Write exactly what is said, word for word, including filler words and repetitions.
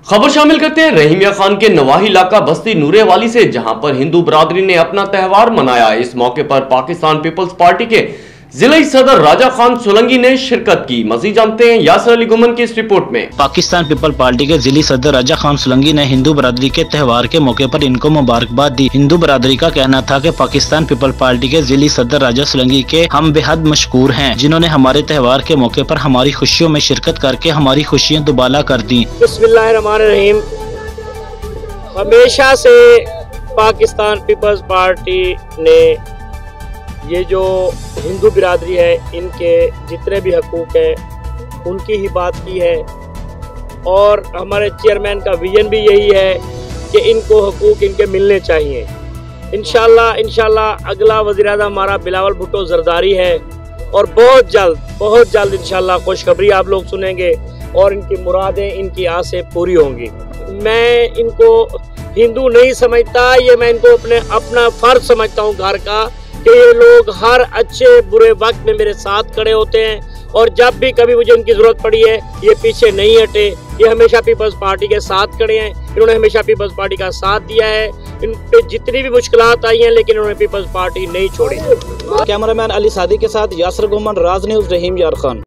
खबर शामिल करते हैं रहीम यार खान के नवाही इलाका बस्ती नूरे वाली से, जहां पर हिंदू बरादरी ने अपना त्यौहार मनाया। इस मौके पर पाकिस्तान पीपल्स पार्टी के जिला सदर राजा खान सोलंकी ने शिरकत की। मजीद जानते हैं यासर अली गुमन की इस रिपोर्ट में। पाकिस्तान पीपल पार्टी के जिला सदर राजा खान सोलंकी ने हिंदू बरादरी के त्यौहार के मौके पर इनको मुबारकबाद दी। हिंदू बरादरी का कहना था कि पाकिस्तान पीपल पार्टी के जिला सदर राजा सोलंकी के हम बेहद मशकूर हैं, जिन्होंने हमारे त्यौहार के मौके पर हमारी खुशियों में शिरकत करके हमारी खुशियाँ दुबाला कर दी। बिस्मिल्लाहिर्रहमानिर्रहीम। हमेशा से पाकिस्तान पीपल्स पार्टी ने ये जो हिंदू बिरादरी है, इनके जितने भी हकूक़ हैं उनकी ही बात की है, और हमारे चेयरमैन का विजन भी यही है कि इनको हकूक़ इनके मिलने चाहिए। इंशाल्लाह इंशाल्लाह अगला वज़ीर-ए-आज़म हमारा बिलावल भुट्टो ज़रदारी है, और बहुत जल्द बहुत जल्द इंशाल्लाह खुशखबरी आप लोग सुनेंगे और इनकी मुरादें, इनकी आसें पूरी होंगी। मैं इनको हिंदू नहीं समझता, ये मैं इनको अपने अपना फ़र्ज समझता हूँ घर का, कि ये लोग हर अच्छे बुरे वक्त में मेरे साथ खड़े होते हैं, और जब भी कभी मुझे इनकी ज़रूरत पड़ी है ये पीछे नहीं हटे। ये हमेशा पीपल्स पार्टी के साथ खड़े हैं, इन्होंने हमेशा पीपल्स पार्टी का साथ दिया है। इन पे जितनी भी मुश्किलात आई हैं, लेकिन इन्होंने पीपल्स पार्टी नहीं छोड़ी। कैमरामैन अली सादी के साथ यासर गुमन, राज न्यूज़, रहीम यार खान।